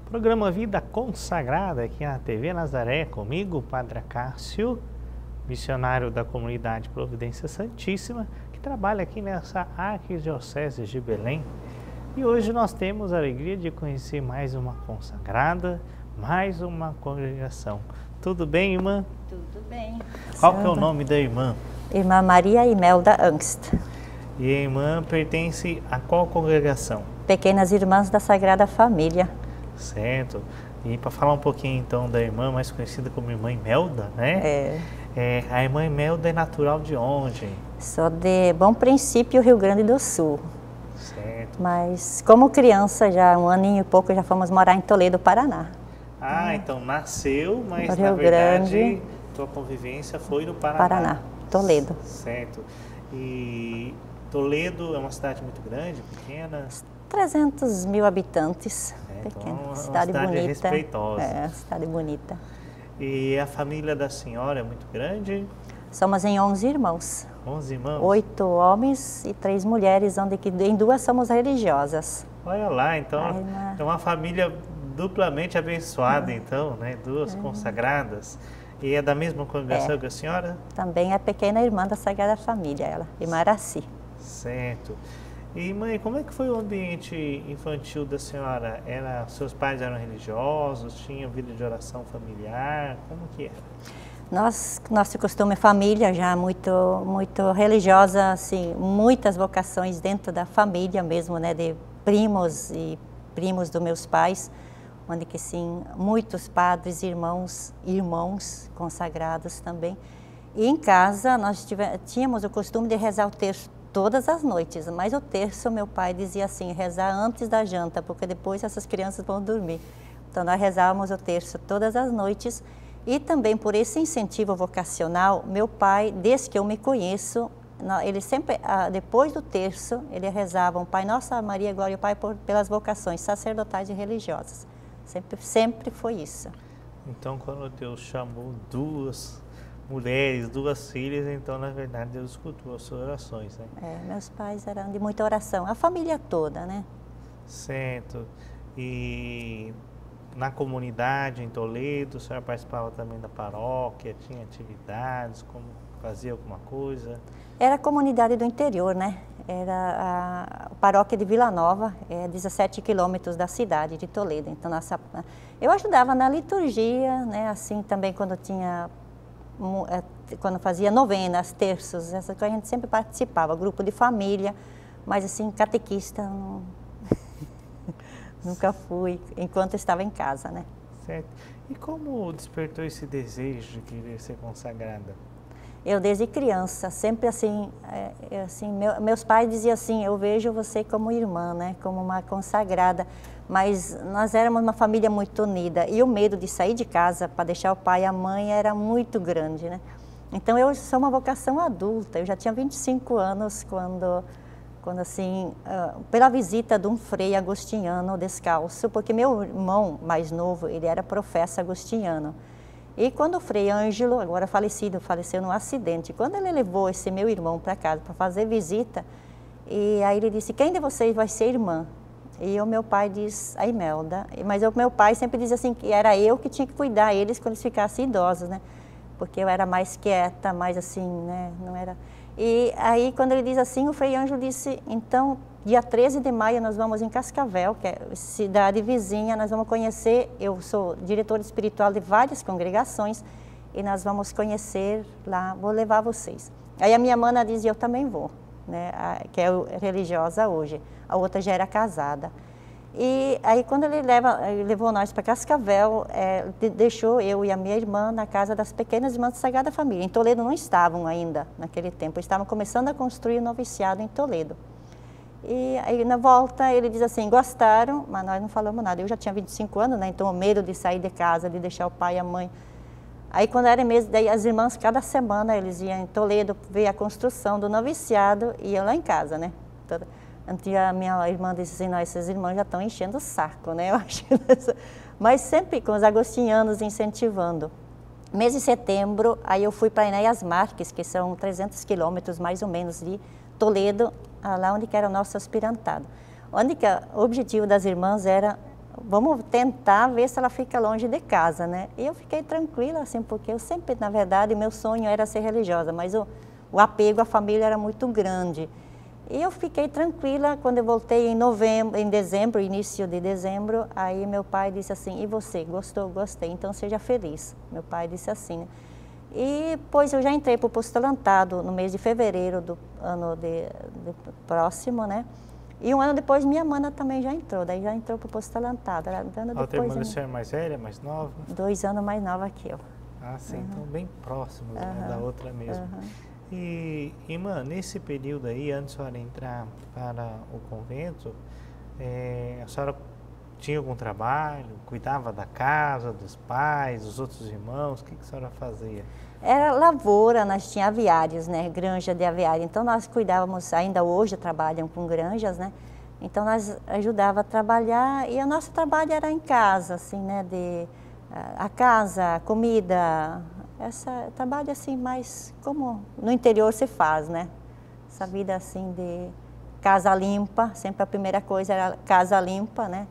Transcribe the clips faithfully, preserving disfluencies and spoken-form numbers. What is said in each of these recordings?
Programa Vida Consagrada aqui na T V Nazaré, comigo, Padre Cássio, missionário da comunidade Providência Santíssima, que trabalha aqui nessa Arquidiocese de Belém. E hoje nós temos a alegria de conhecer mais uma consagrada, mais uma congregação. Tudo bem, irmã? Tudo bem. Qual que é o nome da irmã? Irmã Maria Imelda Angst. E a irmã pertence a qual congregação? Pequenas Irmãs da Sagrada Família. Certo. E para falar um pouquinho então da irmã mais conhecida como Irmã Imelda, né? É. É, a Irmã Imelda é natural de onde? Sou de Bom Princípio, Rio Grande do Sul. Certo. Mas como criança, já um aninho e pouco, já fomos morar em Toledo, Paraná. Ah, então nasceu, mas No na Rio verdade Grande. tua convivência foi no Paraná. Paraná, Toledo. Certo. E Toledo é uma cidade muito grande, pequena? trezentos mil habitantes. É, então Pequena, é uma cidade, cidade bonita. respeitosa. É, cidade bonita. E a família da senhora é muito grande? Somos em onze irmãos. onze irmãos? Oito homens e três mulheres, onde que em duas somos religiosas. Olha lá, então A irmã- é uma família duplamente abençoada, então, né? Duas Uhum. consagradas. E é da mesma congregação que a senhora? Também é a pequena irmã da Sagrada Família, ela, irmã Araci. Certo. E mãe, como é que foi o ambiente infantil da senhora? Era, seus pais eram religiosos, tinham vida de oração familiar? Como que era? Nós, nosso costume família já muito, muito religiosa, assim, muitas vocações dentro da família mesmo, né, de primos e primos dos meus pais, onde que sim, muitos padres, irmãos, irmãos consagrados também. E em casa nós tive, tínhamos o costume de rezar o terço todas as noites, mas o terço meu pai dizia assim, rezar antes da janta, porque depois essas crianças vão dormir. Então nós rezávamos o terço todas as noites e também por esse incentivo vocacional, meu pai, desde que eu me conheço, ele sempre, depois do terço, ele rezava um Pai Nosso, Maria, Glória ao Pai, por, pelas vocações sacerdotais e religiosas. Sempre, sempre foi isso. Então, quando Deus chamou duas mulheres, duas filhas, então, na verdade, Deus escutou as suas orações, né? É, meus pais eram de muita oração, a família toda, né? Certo. E na comunidade, em Toledo, a senhora participava também da paróquia, tinha atividades, como fazia alguma coisa? Era a comunidade do interior, né? Era a paróquia de Vila Nova, é dezessete quilômetros da cidade de Toledo. Então, nossa, eu ajudava na liturgia, né? Assim, também quando tinha, quando fazia novenas, terços, essa coisa a gente sempre participava, grupo de família, mas assim, catequista, não... nunca fui, enquanto estava em casa, né? Certo. E como despertou esse desejo de querer ser consagrada? Eu desde criança, sempre assim, é, assim meu, meus pais diziam assim, eu vejo você como irmã, né, como uma consagrada, mas nós éramos uma família muito unida e o medo de sair de casa para deixar o pai e a mãe era muito grande, né. Então eu sou uma vocação adulta, eu já tinha vinte e cinco anos quando, quando assim, uh, pela visita de um frei agostiniano descalço, porque meu irmão mais novo, ele era professo agostiniano. E quando o Frei Ângelo, agora falecido, faleceu num acidente, quando ele levou esse meu irmão para casa para fazer visita, e aí ele disse, quem de vocês vai ser irmã? E o meu pai disse, a Imelda. Mas o meu pai sempre dizia assim, que era eu que tinha que cuidar eles quando eles ficassem idosos, né? Porque eu era mais quieta, mais assim, né? Não era... E aí quando ele diz assim, o Frei Ângelo disse, então, dia treze de maio nós vamos em Cascavel, que é cidade vizinha, nós vamos conhecer, eu sou diretora espiritual de várias congregações, e nós vamos conhecer lá, vou levar vocês. Aí a minha mana diz, eu também vou, né, a, que é religiosa hoje, a outra já era casada. E aí quando ele, leva, ele levou nós para Cascavel, é, deixou eu e a minha irmã na casa das pequenas irmãs da Sagrada Família. Em Toledo não estavam ainda naquele tempo, estavam começando a construir o noviciado em Toledo. E aí na volta ele diz assim, gostaram, mas nós não falamos nada. Eu já tinha vinte e cinco anos, né? Então o medo de sair de casa, de deixar o pai e a mãe. Aí quando era mesmo, daí as irmãs, cada semana eles iam em Toledo ver a construção do noviciado e iam lá em casa, né? Toda... A minha irmã disse assim, não, essas irmãs já estão enchendo o saco, né? Eu acho. Mas sempre com os agostinianos incentivando. Mês de setembro, aí eu fui para Enéas Marques, que são trezentos quilômetros mais ou menos de Toledo, lá onde que era o nosso aspirantado. Onde que o objetivo das irmãs era vamos tentar ver se ela fica longe de casa, né? E eu fiquei tranquila, assim, porque eu sempre, na verdade, meu sonho era ser religiosa, mas o, o apego à família era muito grande. E eu fiquei tranquila quando eu voltei em novembro, em dezembro, início de dezembro, aí meu pai disse assim, e você, gostou? Gostei, então seja feliz. Meu pai disse assim, né? E depois eu já entrei para o postulantado no mês de fevereiro do ano de, de próximo, né? E um ano depois minha mana também já entrou, daí já entrou para o postulantado. A outra irmã da senhora é mais velha, mais nova? Dois anos mais nova que eu. Ah, sim, uhum. Então bem próximos, uhum. né, da outra mesmo. Uhum. E, irmã, nesse período aí, antes da senhora entrar para o convento, é, a senhora tinha algum trabalho, cuidava da casa, dos pais, dos outros irmãos, o que, que a senhora fazia? Era lavoura, nós tínhamos aviários, né, granja de aviário, então nós cuidávamos, ainda hoje trabalham com granjas, né, então nós ajudava a trabalhar e o nosso trabalho era em casa, assim, né, de a casa, a comida, essa trabalho assim mais como no interior se faz, né, essa vida assim de casa limpa, sempre a primeira coisa era casa limpa, né,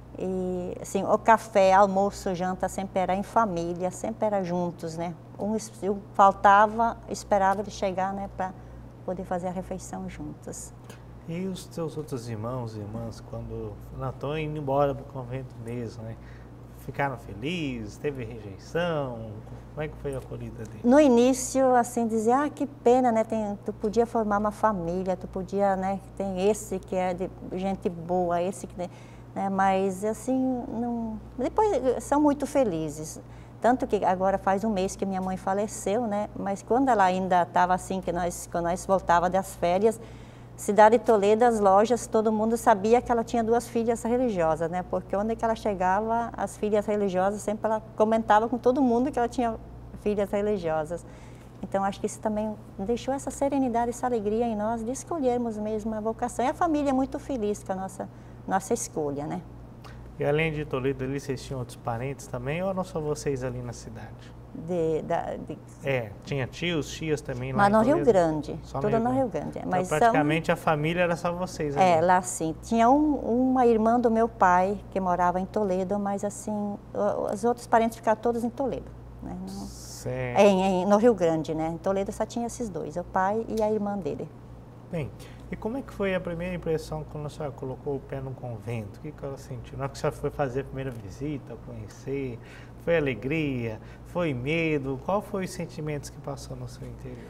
e assim, o café, almoço, janta sempre era em família, sempre era juntos, né, um eu faltava, esperava ele chegar, né, para poder fazer a refeição juntos. E os teus outros irmãos e irmãs, quando não estão indo embora do convento mesmo, né? Ficaram felizes? Teve rejeição? Como é que foi a acolhida dele? No início, assim, dizia, ah, que pena, né? Tem, tu podia formar uma família, tu podia, né? Tem esse que é de gente boa, esse que, né? Mas, assim, não... depois são muito felizes. Tanto que agora faz um mês que minha mãe faleceu, né? Mas quando ela ainda estava assim, que nós, quando nós voltávamos das férias, cidade de Toledo, as lojas, todo mundo sabia que ela tinha duas filhas religiosas, né? Porque onde que ela chegava, as filhas religiosas, sempre ela comentava com todo mundo que ela tinha filhas religiosas. Então, acho que isso também deixou essa serenidade, essa alegria em nós de escolhermos mesmo a vocação. E a família é muito feliz com a nossa, nossa escolha, né? E além de Toledo, ali vocês tinham outros parentes também ou não só vocês ali na cidade? De, da, de... É, tinha tios, tias também lá Mas em no Toledo? Rio Grande, só tudo no Rio Grande. Então, mas praticamente são... a família era só vocês ali? É, lá sim. Tinha um, uma irmã do meu pai que morava em Toledo, mas assim, os outros parentes ficaram todos em Toledo. Né? No, certo. Em, em, no Rio Grande, né? Em Toledo só tinha esses dois, o pai e a irmã dele. Bem, e como é que foi a primeira impressão quando a senhora colocou o pé no convento? O que, que ela sentiu? Na hora que a senhora foi fazer a primeira visita, conhecer, foi alegria, foi medo? Qual foi os sentimentos que passou no seu interior?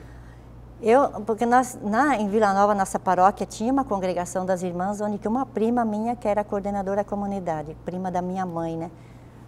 Eu, porque nós, na, em Vila Nova, nossa paróquia, tinha uma congregação das irmãs, onde que uma prima minha, que era coordenadora da comunidade, prima da minha mãe, né?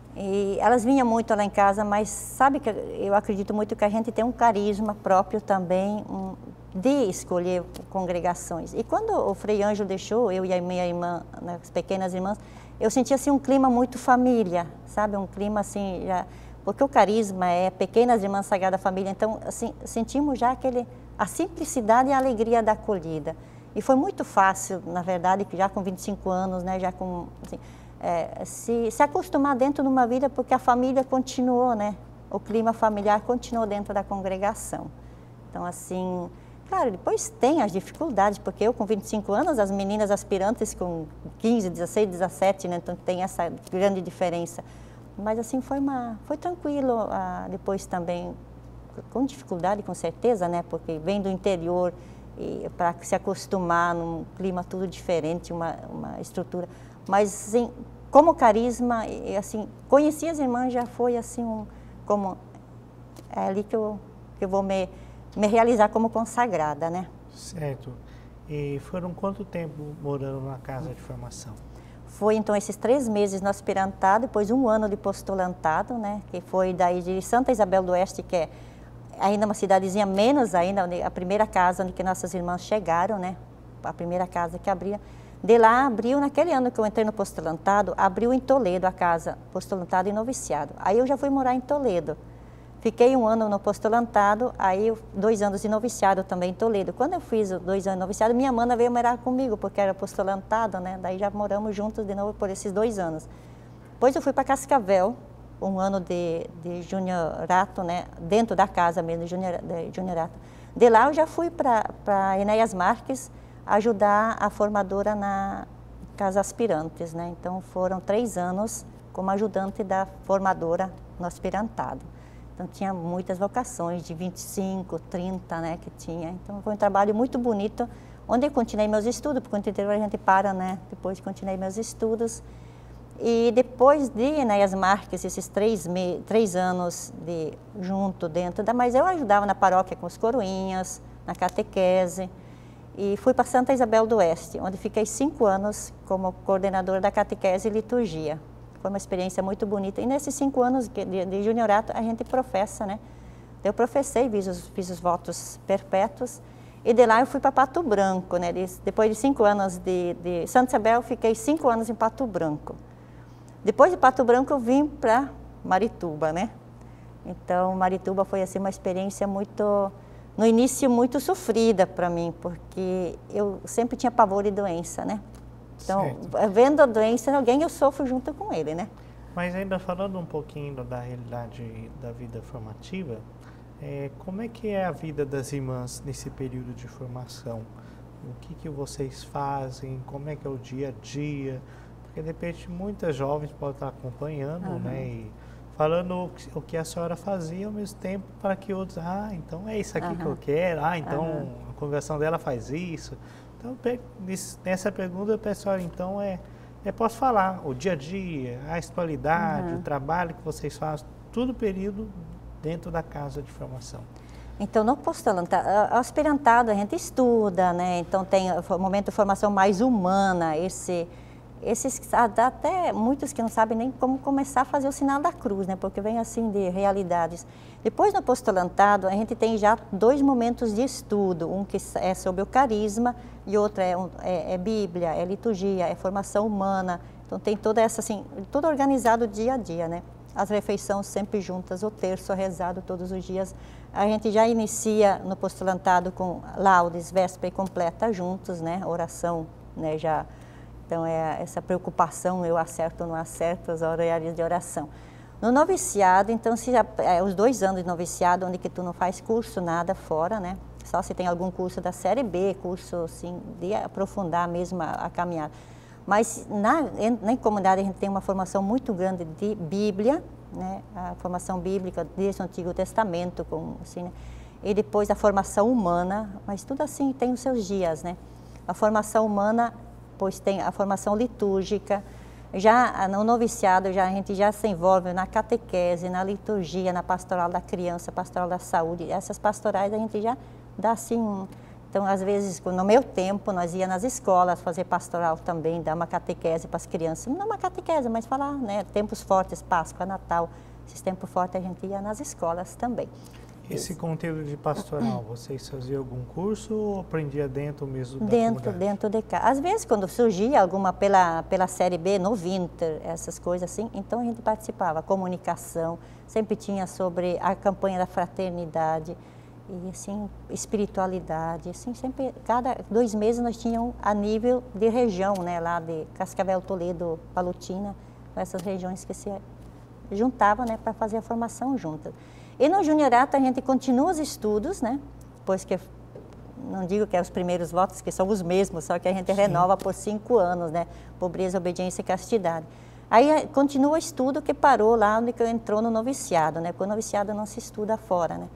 E elas vinham muito lá em casa, mas sabe que eu acredito muito que a gente tem um carisma próprio também um, de escolher congregações. E quando o Frei Ângelo deixou, eu e a minha irmã, né, as pequenas irmãs, eu sentia assim um clima muito família, sabe? Um clima assim, já, porque o carisma é Pequenas Irmãs Sagrada Família, então assim, sentimos já aquele, a simplicidade e a alegria da acolhida. E foi muito fácil, na verdade, já com vinte e cinco anos, né, já com... Assim, É, se, se acostumar dentro de uma vida, porque a família continuou, né? O clima familiar continuou dentro da congregação. Então, assim, claro, depois tem as dificuldades, porque eu com vinte e cinco anos, as meninas aspirantes com quinze, dezesseis, dezessete, né? Então tem essa grande diferença. Mas, assim, foi, uma, foi tranquilo, ah, depois também, com dificuldade, com certeza, né? Porque vem do interior, para se acostumar num clima tudo diferente, uma, uma estrutura... Mas, assim, como carisma, e, assim, conheci as irmãs, já foi, assim, um, como... É ali que eu, que eu vou me, me realizar como consagrada, né? Certo. E foram quanto tempo morando na casa de formação? Foi, então, esses três meses no aspirantado, depois um ano de postulantado, né? Que foi daí de Santa Isabel do Oeste, que é ainda uma cidadezinha menos ainda, a primeira casa onde que nossas irmãs chegaram, né? A primeira casa que abria. De lá abriu, naquele ano que eu entrei no postulantado, abriu em Toledo a casa, postulantado e noviciado. Aí eu já fui morar em Toledo. Fiquei um ano no postulantado, aí dois anos de noviciado também em Toledo. Quando eu fiz dois anos de noviciado, minha mana veio morar comigo, porque era postulantado, né? Daí já moramos juntos de novo por esses dois anos. Depois eu fui para Cascavel, um ano de, de juniorato, né? Dentro da casa mesmo, de, junior, de juniorato. De lá eu já fui para Enéas Marques, ajudar a formadora na com as aspirantes, né? Então foram três anos como ajudante da formadora no aspirantado. Então tinha muitas vocações, de vinte e cinco, trinta, né, que tinha. Então foi um trabalho muito bonito, onde eu continuei meus estudos, porque no interior a gente para, né? Depois continuei meus estudos. E depois de Enéas Marques, esses três, me, três anos de, junto dentro da... Mas eu ajudava na paróquia com os coroinhas, na catequese. E fui para Santa Isabel do Oeste, onde fiquei cinco anos como coordenadora da catequese e liturgia. Foi uma experiência muito bonita. E nesses cinco anos de, de juniorato, a gente professa, né? Eu professei, fiz os, fiz os votos perpétuos. E de lá eu fui para Pato Branco, né? De, depois de cinco anos de, de Santa Isabel, fiquei cinco anos em Pato Branco. Depois de Pato Branco, eu vim para Marituba, né? Então, Marituba foi assim uma experiência muito, no início, muito sofrida para mim, porque eu sempre tinha pavor de doença, né? Então, certo. Vendo a doença em alguém, eu sofro junto com ele, né? Mas ainda falando um pouquinho da realidade da vida formativa, é, como é que é a vida das irmãs nesse período de formação? O que, que vocês fazem? Como é que é o dia a dia? Porque, de repente, muitas jovens podem estar acompanhando, uhum. né? E falando o que a senhora fazia ao mesmo tempo para que outros... Ah, então é isso aqui uhum. que eu quero. Ah, então uhum. a congregação dela faz isso. Então, nessa pergunta, pessoal, então, é, é posso falar o dia a dia, a espiritualidade, uhum. o trabalho que vocês fazem, tudo período dentro da casa de formação. Então, no postulantado, aspirantado, a gente estuda, né? Então, tem o momento de formação mais humana, esse... Esses, até muitos que não sabem nem como começar a fazer o sinal da cruz, né? Porque vem assim de realidades. Depois no apostolantado, a gente tem já dois momentos de estudo, um que é sobre o carisma e outro é, é, é Bíblia, é liturgia, é formação humana. Então tem toda essa, assim, tudo organizado dia a dia, né? As refeições sempre juntas, o terço rezado todos os dias. A gente já inicia no apostolantado com laudes, véspera e completa juntos, né? Oração, né? Já... Então, é essa preocupação, eu acerto ou não acerto, as horários de oração. No noviciado, então, se, é, os dois anos de noviciado, onde que tu não faz curso, nada fora, né? Só se tem algum curso da série B, curso, assim, de aprofundar mesmo a, a caminhada. Mas na, na comunidade a gente tem uma formação muito grande de Bíblia, né? A formação bíblica desde o Antigo Testamento, com, assim, né? E depois a formação humana, mas tudo assim tem os seus dias, né? A formação humana... Pois tem a formação litúrgica, já no noviciado já, a gente já se envolve na catequese, na liturgia, na pastoral da criança, pastoral da saúde. Essas pastorais a gente já dá assim, então às vezes no meu tempo nós ia nas escolas fazer pastoral também, dar uma catequese para as crianças, não uma catequese, mas falar, né, tempos fortes, Páscoa, Natal, esses tempos fortes a gente ia nas escolas também. Esse conteúdo de pastoral, vocês faziam algum curso ou aprendia dentro mesmo da Dentro, comunidade? dentro de casa. Às vezes, quando surgia alguma pela, pela série B, no Winter, essas coisas assim, então a gente participava. Comunicação, sempre tinha sobre a campanha da fraternidade, e assim, espiritualidade, assim, sempre, cada dois meses nós tínhamos a nível de região, né, lá de Cascavel, Toledo, Palutina, essas regiões que se juntavam, né, para fazer a formação juntas. E no juniorato a gente continua os estudos, né? Pois que, não digo que é os primeiros votos, que são os mesmos, só que a gente Sim. renova por cinco anos, né? Pobreza, obediência e castidade. Aí continua o estudo que parou lá onde entrou no noviciado, né? Porque o noviciado não se estuda fora, né?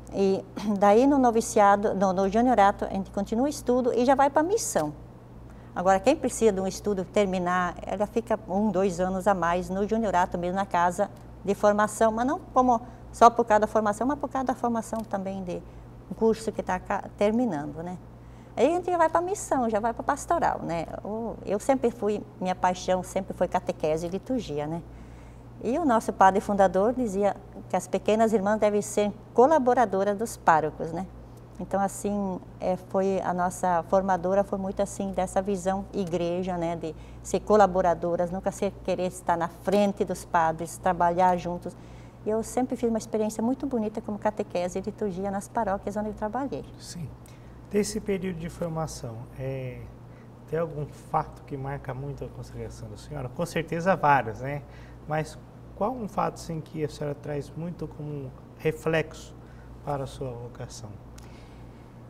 E daí no noviciado, no, no juniorato, a gente continua o estudo e já vai para a missão. Agora, quem precisa de um estudo terminar, ela fica um, dois anos a mais no juniorato, mesmo na casa de formação, mas não como... Só por causa da formação, mas por causa da formação também de um curso que está terminando, né? Aí a gente já vai para a missão, já vai para a pastoral, né? Eu sempre fui, minha paixão sempre foi catequese e liturgia, né? E o nosso padre fundador dizia que as pequenas irmãs devem ser colaboradoras dos párocos, né? Então, assim, é, foi a nossa formadora foi muito assim, dessa visão igreja, né? De ser colaboradoras, nunca ser, querer estar na frente dos padres, trabalhar juntos. E eu sempre fiz uma experiência muito bonita como catequese e liturgia nas paróquias onde eu trabalhei. Sim. Desse período de formação, é, tem algum fato que marca muito a consagração da senhora? Com certeza vários, né? Mas qual um fato assim, que a senhora traz muito como reflexo para a sua vocação?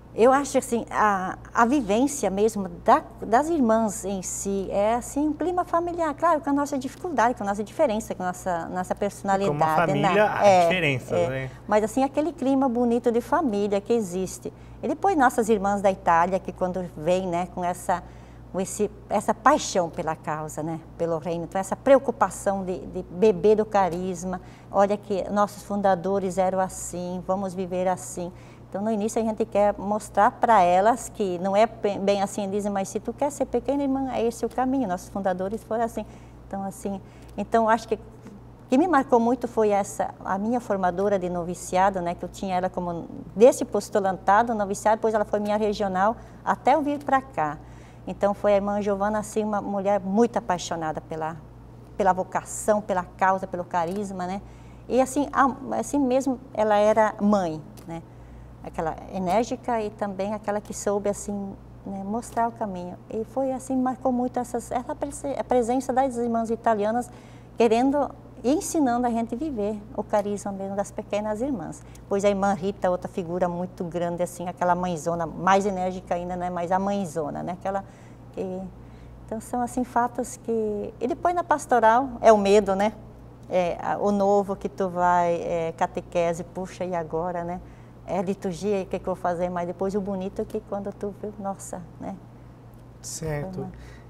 Eu acho assim, a, a vivência mesmo da, das irmãs em si é assim, um clima familiar, claro, com a nossa dificuldade, com a nossa diferença, com a nossa, nossa personalidade. Como família, né? há é, diferença, é. né? Mas assim, aquele clima bonito de família que existe. E depois nossas irmãs da Itália, que quando vêm, né, com essa, com esse, essa paixão pela causa, né, pelo reino, então essa preocupação de, de beber do carisma, olha que nossos fundadores eram assim, vamos viver assim. Então, no início, a gente quer mostrar para elas que não é bem assim, dizem, mas se tu quer ser pequena, irmã, é esse o caminho. Nossos fundadores foram assim. Então, assim, então acho que o que me marcou muito foi essa, a minha formadora de noviciado, né, que eu tinha ela como desse postulantado, noviciado, depois ela foi minha regional, até eu vir para cá. Então, foi a irmã Giovana, assim, uma mulher muito apaixonada pela, pela vocação, pela causa, pelo carisma, né. E assim, assim mesmo, ela era mãe, né. Aquela enérgica e também aquela que soube assim, né, mostrar o caminho. E foi assim, marcou muito essas, essa a presença das irmãs italianas querendo e ensinando a gente a viver o carisma mesmo das pequenas irmãs. Pois a irmã Rita, outra figura muito grande, assim, aquela mãezona, mais enérgica ainda, né, mas a mãezona, né, aquela que... Então são assim fatos que... E depois na pastoral é o medo, né, é, o novo que tu vai, é, catequese, puxa, e agora, né? É liturgia, o que, que eu vou fazer, mas depois o bonito é que quando tu viu, nossa, né? Certo.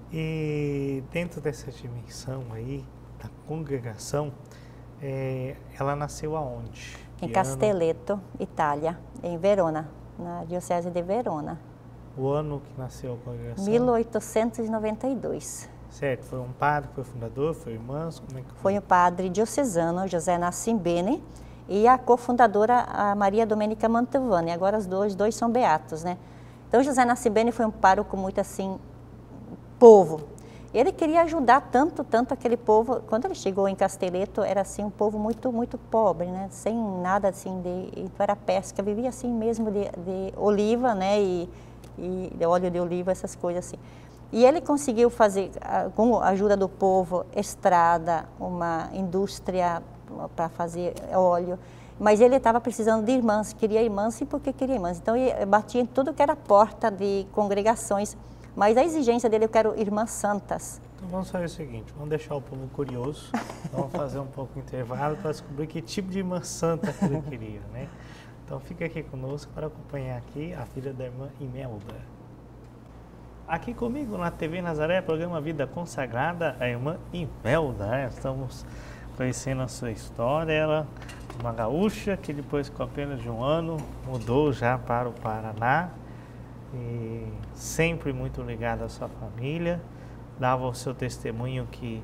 E dentro dessa dimensão aí, da congregação, é, ela nasceu aonde? Em Que Castelletto, ano? Itália, em Verona, na diocese de Verona. O ano que nasceu a congregação? mil oitocentos e noventa e dois. Certo. Foi um padre que foi fundador, foi irmãs? Como é que foi? Foi o padre diocesano, José Nassimbene, e a cofundadora, a Maria Domenica Mantovani. Agora os dois, dois são beatos, né? Então, José Nassimbene foi um pároco muito assim, povo. Ele queria ajudar tanto, tanto aquele povo. Quando ele chegou em Castelletto, era assim um povo muito, muito pobre, né? Sem nada assim de, então era pesca, vivia assim mesmo de, de oliva, né? E, e de óleo de oliva, essas coisas assim. E ele conseguiu fazer, com a ajuda do povo, estrada, uma indústria para fazer óleo, mas ele estava precisando de irmãs, queria irmãs, sim, porque queria irmãs. Então ele batia em tudo que era porta de congregações, mas a exigência dele, eu quero irmãs santas. Então vamos fazer o seguinte, vamos deixar o povo curioso, vamos fazer um pouco de intervalo para descobrir que tipo de irmã santa que ele queria, né? Então fica aqui conosco para acompanhar aqui a filha da irmã Imelda. Aqui comigo na T V Nazaré, programa Vida Consagrada, a irmã Imelda, né? Estamos conhecendo a sua história, ela uma gaúcha que depois com apenas de um ano mudou já para o Paraná e sempre muito ligada à sua família, dava o seu testemunho que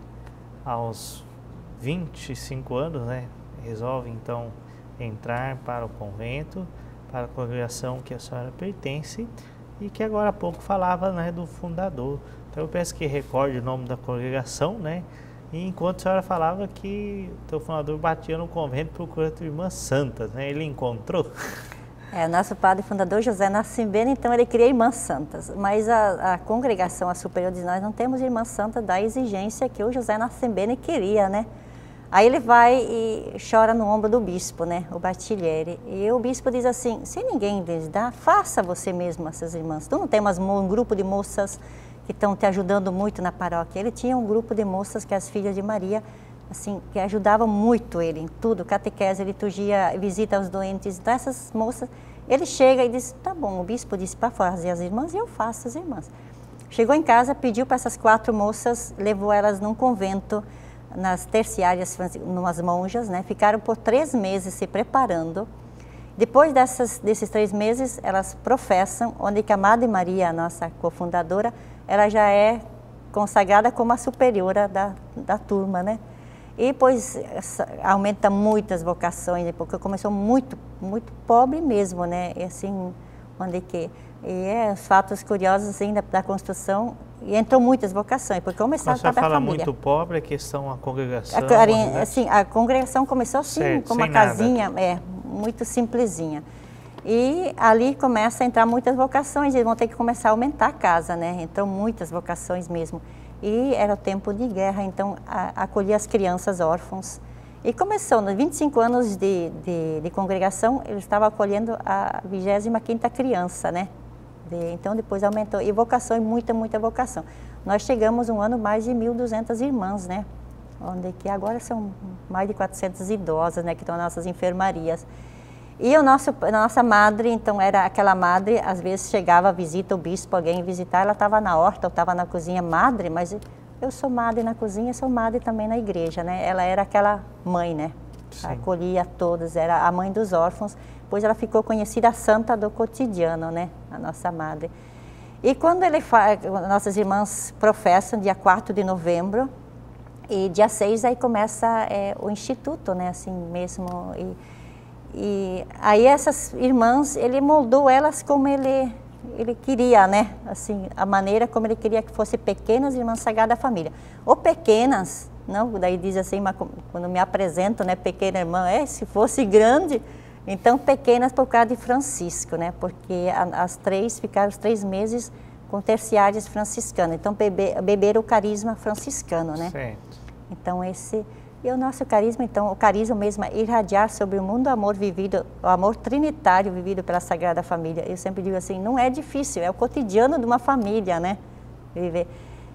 aos vinte e cinco anos, né, resolve então entrar para o convento, para a congregação que a senhora pertence e que agora há pouco falava, né, do fundador. Então eu peço que recorde o nome da congregação, né? E enquanto a senhora falava que o teu fundador batia no convento procurando irmãs santas, né? Ele encontrou? É, o nosso padre fundador, José Nassimbene, então ele queria irmãs santas, mas a, a congregação, a superior diz, nós não temos irmãs santas da exigência que o José Nassimbene queria, né? Aí ele vai e chora no ombro do bispo, né, o Battiglieri, e o bispo diz assim, se ninguém lhes dá, faça você mesmo essas irmãs. Tu não tem umas, um grupo de moças que estão te ajudando muito na paróquia. Ele tinha um grupo de moças que as filhas de Maria, assim, que ajudavam muito ele em tudo, catequese, liturgia, visita aos doentes. Então essas moças, ele chega e diz, tá bom, o bispo disse para fazer as irmãs e eu faço as irmãs. Chegou em casa, pediu para essas quatro moças, levou elas num convento, nas terciárias, numas monjas, né? Ficaram por três meses se preparando. Depois dessas, desses três meses, elas professam, onde que a Madre Maria, a nossa cofundadora, ela já é consagrada como a superiora da, da turma, né? E depois aumenta muitas vocações, porque começou muito, muito pobre mesmo, né? E assim, onde que... E é, os fatos curiosos assim, da, da construção, e entrou muitas vocações, porque começaram a família. Quando você fala família. muito pobre, a questão, a congregação... A, a, assim, a congregação começou assim, certo, com uma sem casinha, nada. é, muito simplesinha. E ali começa a entrar muitas vocações, eles vão ter que começar a aumentar a casa, né? Então, muitas vocações mesmo. E era o tempo de guerra, então a, acolhia as crianças órfãos. E começou, nos vinte e cinco anos de, de, de congregação, ele estava acolhendo a vigésima quinta criança, né? De, então depois aumentou, e vocação, e muita, muita vocação. Nós chegamos um ano mais de mil e duzentas irmãs, né? Onde que agora são mais de quatrocentas idosas, né? Que estão nas nossas enfermarias. E o nosso, a nossa madre, então era aquela madre, às vezes chegava a visita, o bispo, alguém visitar, ela estava na horta, ou estava na cozinha, madre, mas eu sou madre na cozinha, sou madre também na igreja, né? Ela era aquela mãe, né? Sim. Acolhia todos, era a mãe dos órfãos, depois ela ficou conhecida a santa do cotidiano, né? A nossa madre. E quando ele faz, nossas irmãs professam, dia quatro de novembro, e dia seis aí começa é, o instituto, né? Assim mesmo, e, e aí essas irmãs, ele moldou elas como ele... ele queria, né, assim, a maneira como ele queria que fosse pequenas irmãs sagradas da família. Ou pequenas, não, daí diz assim, quando me apresento, né, pequena irmã, é, se fosse grande, então pequenas por causa de Francisco, né, porque a, as três ficaram os três meses com terciárias franciscanas, então bebe, beberam o carisma franciscano, né. Certo. Então esse... E o nosso carisma, então, o carisma mesmo é irradiar sobre o mundo o amor vivido, o amor trinitário vivido pela Sagrada Família. Eu sempre digo assim, não é difícil, é o cotidiano de uma família, né? Viver.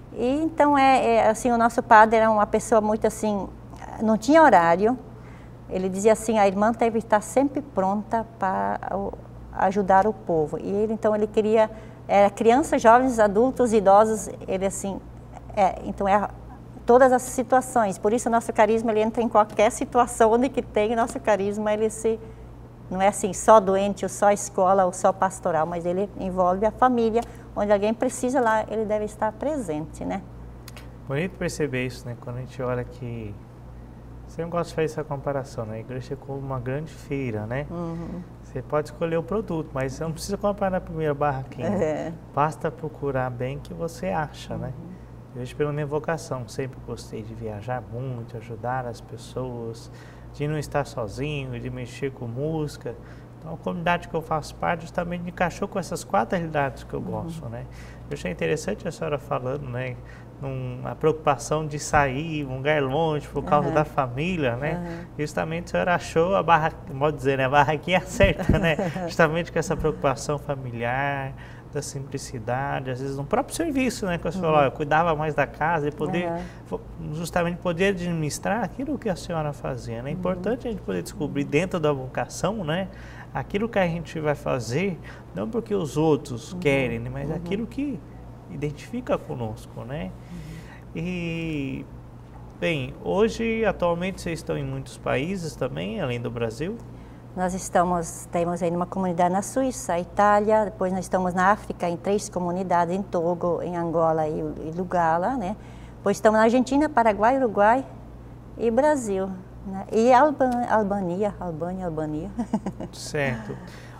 E então, é, é assim, o nosso padre era uma pessoa muito assim, não tinha horário. Ele dizia assim, a irmã deve estar sempre pronta para ajudar o povo. E ele, então, ele queria, era crianças, jovens, adultos, idosos, ele assim, é, então é todas as situações, por isso o nosso carisma ele entra em qualquer situação onde que tem, nosso carisma ele se, não é assim, só doente, ou só escola, ou só pastoral, mas ele envolve a família, onde alguém precisa lá, ele deve estar presente, né? Bonito perceber isso, né? Quando a gente olha que, sempre gosto de fazer essa comparação, né? A igreja é como uma grande feira, né? Uhum. Você pode escolher o produto, mas você não precisa comprar na primeira barraquinha, é. Basta procurar bem que você acha, uhum. né? Vejo pela minha vocação, sempre gostei de viajar muito, ajudar as pessoas, de não estar sozinho, de mexer com música. Então a comunidade que eu faço parte justamente encaixou com essas quatro realidades que eu gosto, uhum. né? Eu achei interessante a senhora falando, né? Num, a preocupação de sair um lugar longe por causa uhum. da família, né? Uhum. Justamente a senhora achou a barra, pode dizer, né? A barraquinha certa, né? Justamente com essa preocupação familiar, da simplicidade, às vezes no próprio serviço, né? Que você uhum. falou, eu cuidava mais da casa e poder, uhum. justamente poder administrar aquilo que a senhora fazia, né? É importante a gente poder descobrir dentro da vocação, né? Aquilo que a gente vai fazer, não porque os outros uhum. querem, né? Mas uhum. aquilo que identifica conosco, né? Uhum. E, bem, hoje, atualmente, vocês estão em muitos países também, além do Brasil? Nós estamos, temos aí uma comunidade na Suíça, Itália, depois nós estamos na África, em três comunidades, em Togo, em Angola e, e Lugala, né? Depois estamos na Argentina, Paraguai, Uruguai e Brasil, né? E Alba, Albânia, Albânia, Albânia. Certo.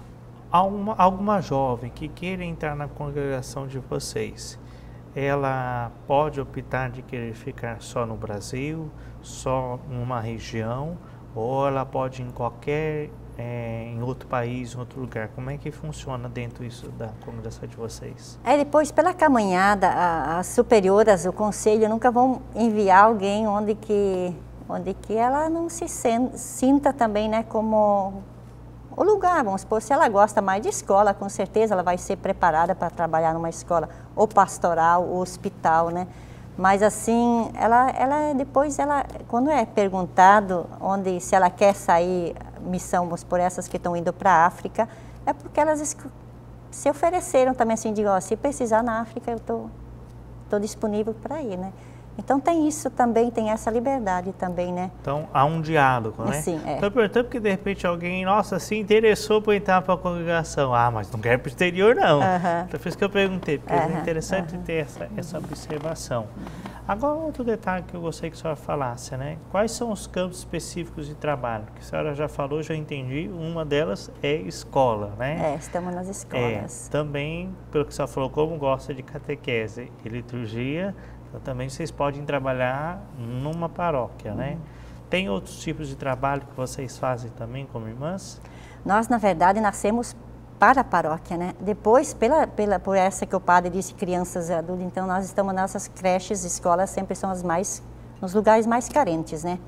Alguma, alguma jovem que queira entrar na congregação de vocês, ela pode optar de querer ficar só no Brasil, só numa região, ou ela pode ir em qualquer, é, em outro país, em outro lugar? Como é que funciona dentro isso da congregação de vocês? É, depois, pela caminhada, a, as superioras, o conselho, nunca vão enviar alguém onde que, onde que ela não se sen, sinta também, né, como o lugar. Vamos supor, se ela gosta mais de escola, com certeza ela vai ser preparada para trabalhar numa escola, ou pastoral, ou hospital, né? Mas assim, ela, ela depois, ela, quando é perguntado onde, se ela quer sair, missão por essas que estão indo para a África, é porque elas se ofereceram também assim, digo, ó, se precisar na África eu estou tô, tô disponível para ir, né? Então tem isso também, tem essa liberdade também, né? Então há um diálogo, né? Sim, é. Então, portanto, que de repente alguém, nossa, se interessou por entrar para a congregação. Ah, mas não quer para o exterior, não. Uh-huh. Então foi isso que eu perguntei, porque uh-huh. é interessante uh-huh. ter essa, essa observação. Agora, outro detalhe que eu gostaria que a senhora falasse, né? Quais são os campos específicos de trabalho? Que a senhora já falou, já entendi, uma delas é escola, né? É, estamos nas escolas. É, também, pelo que a senhora falou, como gosta de catequese e liturgia, então, também vocês podem trabalhar numa paróquia, né? Uhum. Tem outros tipos de trabalho que vocês fazem também como irmãs? Nós, na verdade, nascemos para a paróquia, né? Depois, pela, pela, por essa que o padre disse, crianças e adultos, então nós estamos, nossas creches, escolas sempre são as mais, nos lugares mais carentes, né?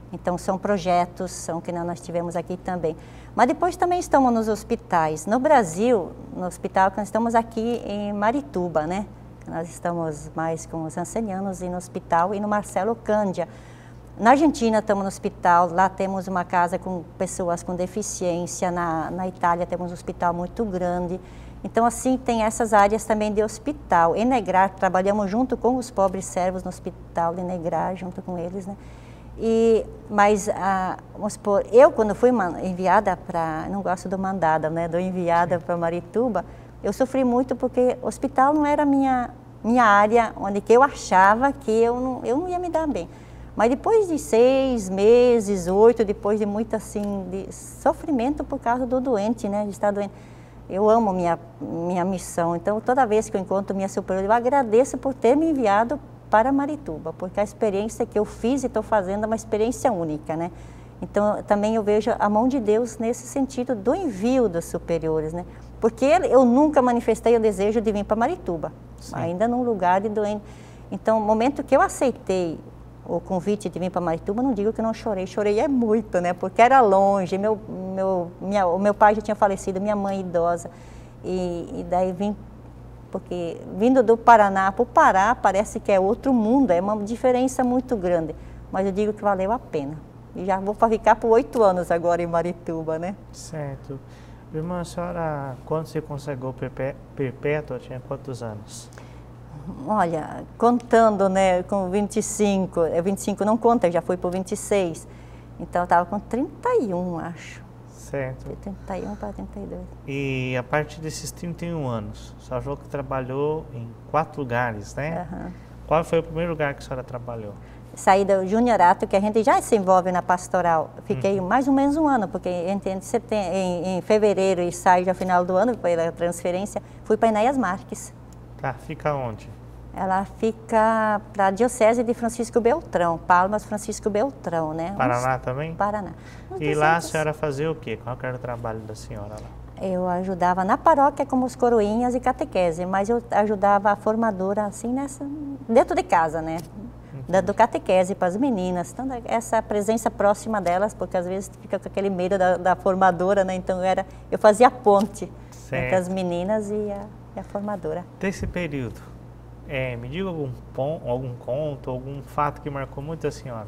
Então, são projetos, são que nós tivemos aqui também. Mas depois também estamos nos hospitais. No Brasil, no hospital, nós estamos aqui em Marituba, né? Nós estamos mais com os ancenianos e no hospital e no Marcelo Cândia. Na Argentina estamos no hospital, lá temos uma casa com pessoas com deficiência, na, na Itália temos um hospital muito grande. Então, assim, tem essas áreas também de hospital. Em Negrar, trabalhamos junto com os pobres servos no hospital de Negrar, junto com eles, né? E, mas, ah, vamos supor, eu quando fui enviada para, não gosto do mandada, né, do enviada para Marituba, eu sofri muito porque o hospital não era minha, minha área, onde que eu achava que eu não, eu não ia me dar bem. Mas depois de seis meses, oito, depois de muito assim, de sofrimento por causa do doente, né, de estar doente, eu amo minha, minha missão. Então, toda vez que eu encontro minha superior, eu agradeço por ter me enviado para Marituba, porque a experiência que eu fiz e estou fazendo é uma experiência única, né? Então, também eu vejo a mão de Deus nesse sentido do envio dos superiores, né? Porque eu nunca manifestei o desejo de vir para Marituba, sim, ainda num lugar de doente. Então, no momento que eu aceitei o convite de vir para Marituba, não digo que não chorei, chorei é muito, né? Porque era longe, meu, meu, minha, o meu pai já tinha falecido, minha mãe idosa, e, e daí vim, porque vindo do Paraná para o Pará, parece que é outro mundo, é uma diferença muito grande, mas eu digo que valeu a pena. E já vou ficar por oito anos agora em Marituba, né? Certo. Irmã, a senhora, quando se consagrou perpétua, tinha quantos anos? Olha, contando, né, com vinte e cinco, vinte e cinco não conta, já fui por vinte e seis, então eu estava com trinta e um, acho. Certo. De trinta e um para trinta e dois. E a partir desses trinta e um anos, a senhora falou que trabalhou em quatro lugares, né? Uhum. Qual foi o primeiro lugar que a senhora trabalhou? Saí do juniorato, que a gente já se envolve na pastoral. Fiquei uhum. mais ou menos um ano, porque entre setembro, em, em fevereiro e saio já final do ano, pela transferência, fui para Enéas Marques. Tá, fica onde? Ela fica para a Diocese de Francisco Beltrão, Palmas Francisco Beltrão, né? Paraná Uns, também? Paraná. Uns e lá a senhora fazia o quê? Qual era o trabalho da senhora lá? Eu ajudava na paróquia como os coroinhas e catequese, mas eu ajudava a formadora assim nessa, dentro de casa, né? Dando catequese para as meninas, então essa presença próxima delas, porque às vezes fica com aquele medo da, da formadora, né? Então era, eu fazia a ponte certo. Entre as meninas e a, e a formadora. Desse período, é, me diga algum, pon, algum conto, algum fato que marcou muito a senhora?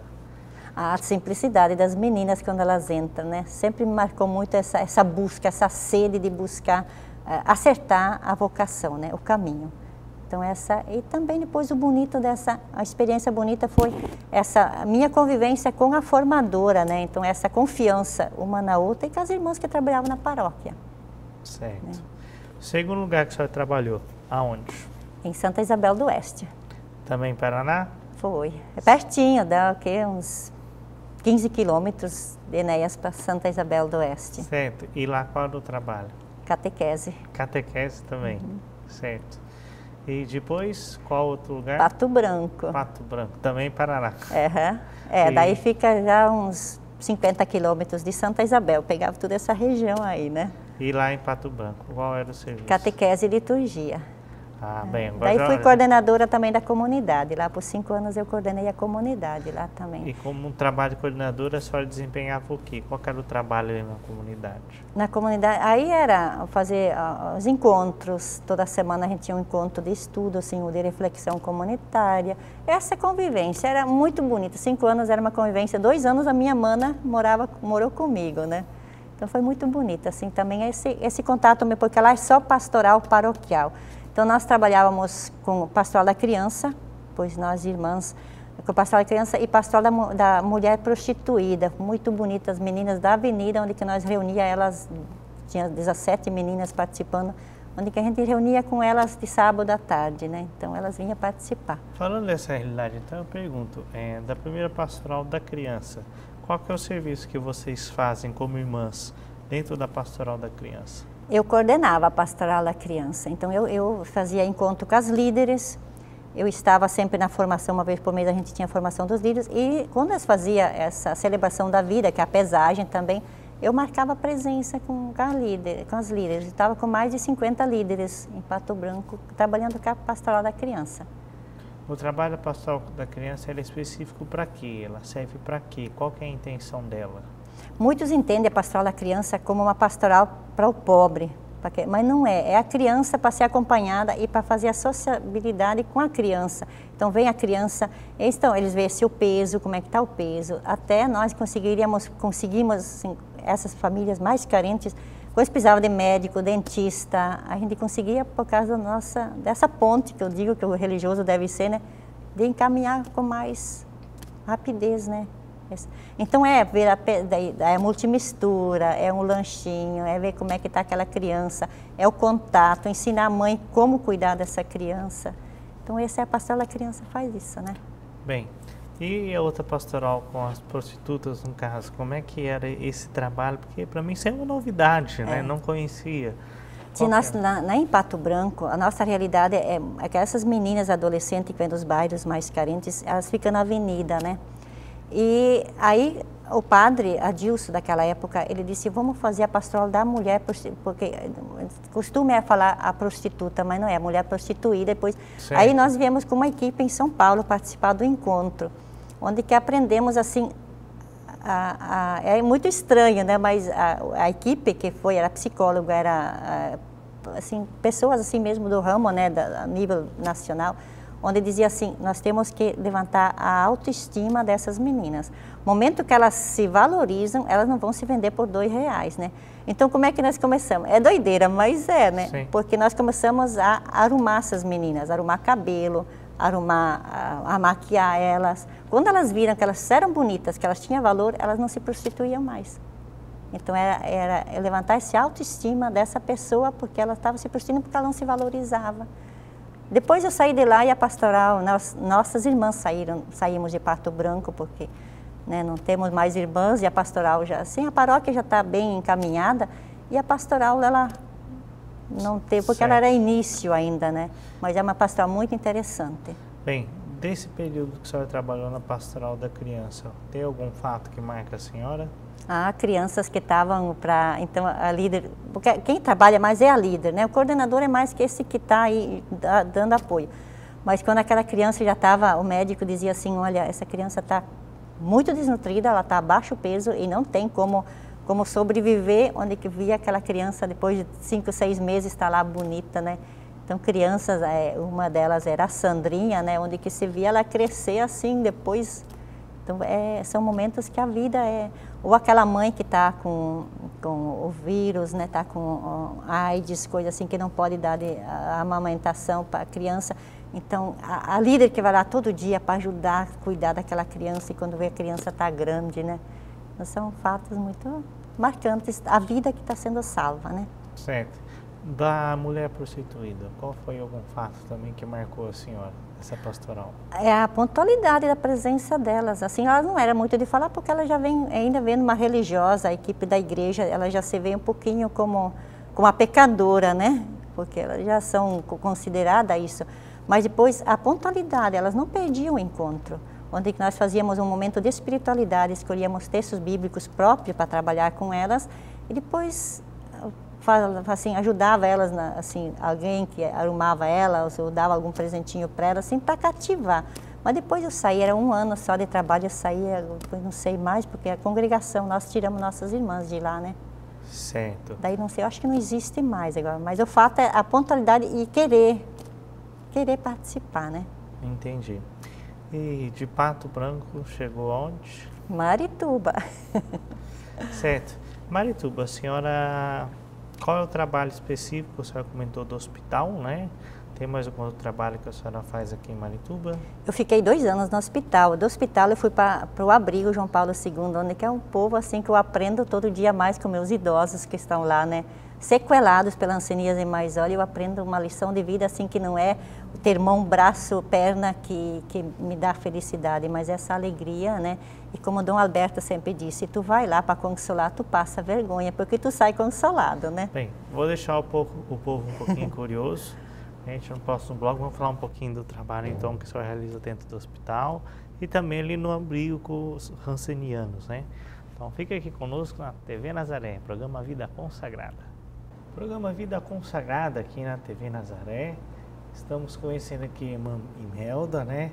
A simplicidade das meninas quando elas entram, né? Sempre me marcou muito essa, essa busca, essa sede de buscar uh, acertar a vocação, né? O caminho. Então essa, e também depois o bonito dessa, a experiência bonita foi essa minha convivência com a formadora, né? Então essa confiança uma na outra e com as irmãs que trabalhavam na paróquia. Certo. Né? Segundo lugar que a senhora trabalhou, aonde? Em Santa Isabel do Oeste. Também em Paraná? Foi. É pertinho, dá o quê? Uns quinze quilômetros de Enéas para Santa Isabel do Oeste. Certo. E lá qual era o trabalho? Catequese. Catequese também, uhum. Certo. E depois, qual outro lugar? Pato Branco. Pato Branco, também em Paraná. Uhum. É, e... daí fica já uns cinquenta quilômetros de Santa Isabel, pegava toda essa região aí, né? E lá em Pato Branco, qual era o serviço? Catequese e liturgia. Ah, bem. Agora daí já... fui coordenadora também da comunidade, lá por cinco anos eu coordenei a comunidade lá também. E como um trabalho de coordenadora, a senhora desempenhava o quê? Qual era o trabalho ali na comunidade? Na comunidade, aí era fazer uh, os encontros, toda semana a gente tinha um encontro de estudo, assim, de reflexão comunitária. Essa convivência era muito bonita, cinco anos era uma convivência, dois anos a minha mana morava, morou comigo, né? Então foi muito bonito, assim, também esse, esse contato, porque lá é só pastoral paroquial. Então, nós trabalhávamos com o pastoral da criança, pois nós irmãs, com o pastoral da criança e pastoral da, da mulher prostituída, muito bonitas, meninas da avenida, onde que nós reunia elas, tinha dezessete meninas participando, onde que a gente reunia com elas de sábado à tarde, né? Então, elas vinham participar. Falando dessa realidade, então eu pergunto, é, da primeira pastoral da criança, qual que é o serviço que vocês fazem como irmãs dentro da pastoral da criança? Eu coordenava a pastoral da criança, então eu, eu fazia encontro com as líderes, eu estava sempre na formação, uma vez por mês a gente tinha a formação dos líderes, e quando eles faziam essa celebração da vida, que é a pesagem também, eu marcava presença com, com, a líder, com as líderes, eu estava com mais de cinquenta líderes em Pato Branco, trabalhando com a pastoral da criança. O trabalho pastoral da criança ela é específico para quê? Ela serve para quê? Qual que é a intenção dela? Muitos entendem a pastoral da criança como uma pastoral para o pobre, mas não é. É a criança para ser acompanhada e para fazer a sociabilidade com a criança. Então vem a criança, então eles veem seu peso, como é que está o peso, até nós conseguiríamos, conseguimos, assim, essas famílias mais carentes, quando precisava de médico, dentista, a gente conseguia por causa da nossa, dessa ponte que eu digo que o religioso deve ser, né, de encaminhar com mais rapidez, né. Então é ver a, é a multimistura, é um lanchinho, é ver como é que está aquela criança, é o contato, ensinar a mãe como cuidar dessa criança. Então essa é a pastoral da criança, faz isso, né. Bem, e a outra pastoral com as prostitutas, no caso, como é que era esse trabalho? Porque para mim isso é uma novidade, né? É. Não conhecia. Se nós, na, na em Pato Branco, a nossa realidade é, é que essas meninas adolescentes que vêm dos bairros mais carentes, elas ficam na avenida, né? E aí o padre Adilson, daquela época, ele disse, vamos fazer a pastoral da mulher, porque costume é falar a prostituta, mas não é, a mulher prostituída. Depois, aí nós viemos com uma equipe em São Paulo participar do encontro, onde que aprendemos assim, a, a, é muito estranho, né? Mas a, a equipe que foi, era psicóloga, era assim, pessoas assim mesmo do ramo, né, da, a nível nacional, onde dizia assim, nós temos que levantar a autoestima dessas meninas. No momento que elas se valorizam, elas não vão se vender por dois reais, né? Então, como é que nós começamos? É doideira, mas é, né? Sim. Porque nós começamos a arrumar essas meninas, arrumar cabelo, arrumar, a, a maquiar elas. Quando elas viram que elas eram bonitas, que elas tinham valor, elas não se prostituíam mais. Então, era, era levantar essa autoestima dessa pessoa, porque ela estava se prostituindo porque ela não se valorizava. Depois eu saí de lá e a pastoral, nós, nossas irmãs saíram, saímos de Pato Branco, porque né, não temos mais irmãs e a pastoral já, assim, a paróquia já está bem encaminhada e a pastoral, ela não teve, porque certo. Ela era início ainda, né? Mas é uma pastoral muito interessante. Bem, desse período que a senhora trabalhou na pastoral da criança, tem algum fato que marca a senhora? Ah, crianças que estavam para, então a líder, porque quem trabalha mais é a líder, né? O coordenador é mais que esse que está aí dando apoio. Mas quando aquela criança já estava, o médico dizia assim, olha, essa criança está muito desnutrida, ela está abaixo peso e não tem como, como sobreviver, onde que via aquela criança depois de cinco, seis meses está lá bonita, né? Então crianças, uma delas era a Sandrinha, né? Onde que se via ela crescer assim depois. Então, é, são momentos que a vida é... Ou aquela mãe que está com, com o vírus, né, está com ó, AIDS, coisa assim, que não pode dar de, a, a amamentação para a criança. Então, a, a líder que vai lá todo dia para ajudar, cuidar daquela criança, e quando vê a criança está grande, né? Então, são fatos muito marcantes, a vida que está sendo salva, né? Certo. Da mulher prostituída, qual foi algum fato também que marcou a senhora, essa pastoral? É a pontualidade da presença delas. Assim, ela não era muito de falar, porque ela já vem ainda vendo uma religiosa, a equipe da igreja, ela já se vê um pouquinho como, como a pecadora, né? Porque elas já são consideradas isso. Mas depois, a pontualidade, elas não perdiam o encontro, onde nós fazíamos um momento de espiritualidade, escolhíamos textos bíblicos próprios para trabalhar com elas, e depois... assim, ajudava elas, na, assim, alguém que arrumava elas, ou dava algum presentinho para elas, assim, para cativar. Mas depois eu saí, era um ano só de trabalho, eu saía, depois não sei mais, porque a congregação, nós tiramos nossas irmãs de lá, né? Certo. Daí não sei, eu acho que não existe mais agora, mas o fato é a pontualidade e querer, querer participar, né? Entendi. E de Pato Branco chegou aonde? Marituba. Certo. Marituba, a senhora... Qual é o trabalho específico? A senhora comentou do hospital, né? Tem mais algum outro trabalho que a senhora faz aqui em Marituba? Eu fiquei dois anos no hospital. Do hospital eu fui para o abrigo João Paulo segundo, onde que é um povo assim que eu aprendo todo dia mais com meus idosos que estão lá, né? Sequelados pela hanseníase mais olha, eu aprendo uma lição de vida assim que não é ter mão, braço, perna que, que me dá felicidade, mas essa alegria, né? E como o Dom Alberto sempre disse, tu vai lá para consolar, tu passa vergonha, porque tu sai consolado, né? Bem, vou deixar o povo, o povo um pouquinho curioso. A gente no próximo blog vamos falar um pouquinho do trabalho então que o senhor realiza dentro do hospital e também ali no abrigo com os hansenianos, né? Então fica aqui conosco na T V Nazaré, programa Vida Consagrada. Programa Vida Consagrada aqui na T V Nazaré. Estamos conhecendo aqui a irmã Imelda, né?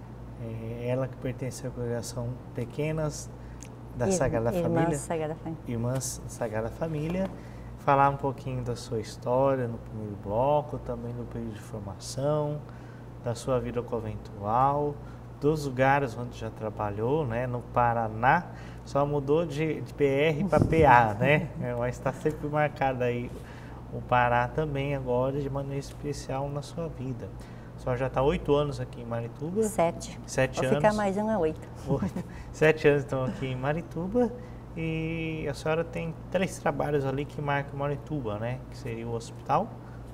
É, ela que pertence à congregação Pequenas da Irmã, Sagrada Irmãs Família. Sagrada Família. Irmãs Sagrada Família. Falar um pouquinho da sua história no primeiro bloco, também do período de formação, da sua vida conventual, dos lugares onde já trabalhou, né? No Paraná, só mudou de, de P R para P A, né? Mas está sempre marcado aí o Pará também agora de maneira especial na sua vida. A senhora já está oito anos aqui em Marituba? Sete. Sete Vou anos. ficar mais um a oito. Oito. Sete anos estão aqui em Marituba. E a senhora tem três trabalhos ali que marcam Marituba, né? Que seria o hospital,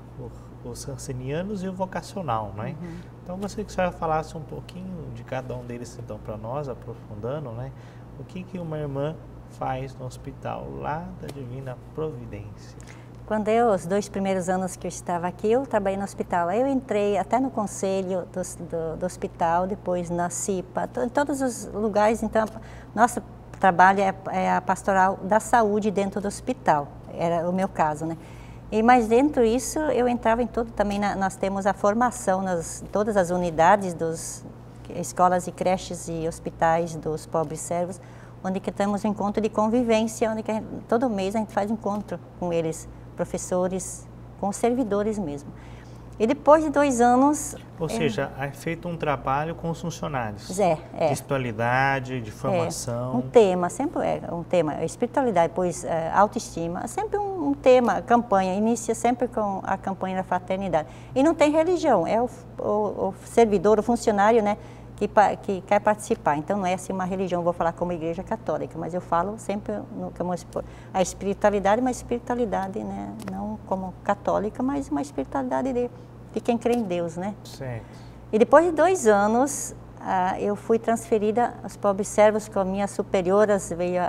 o, os Ancenianos e o vocacional, né? Uhum. Então, você que a senhora falasse um pouquinho de cada um deles, então, para nós, aprofundando, né? O que que uma irmã faz no hospital lá da Divina Providência? Quando eu, os dois primeiros anos que eu estava aqui, eu trabalhei no hospital. Aí eu entrei até no conselho do, do, do hospital, depois na CIPA, to, em todos os lugares. Então, nossa trabalho é, é a pastoral da saúde dentro do hospital, era o meu caso, né? E, mas dentro disso eu entrava em tudo, também na, nós temos a formação nas todas as unidades dos escolas e creches e hospitais dos pobres servos, onde que temos um encontro de convivência, onde que gente, todo mês a gente faz encontro com eles, professores, com os servidores mesmo. E depois de dois anos... Ou seja, é feito um trabalho com os funcionários. É, é. De espiritualidade, de formação. É, um tema, sempre é um tema, espiritualidade, depois é, autoestima, sempre um, um tema, campanha, inicia sempre com a campanha da fraternidade. E não tem religião, é o, o, o servidor, o funcionário, né, que, que quer participar. Então não é assim uma religião, vou falar como igreja católica, mas eu falo sempre no, como a espiritualidade, mas espiritualidade, né, não como católica, mas uma espiritualidade de... de quem crê em Deus, né? Certo. E depois de dois anos, uh, eu fui transferida aos pobres servos com minhas superioras, veio a,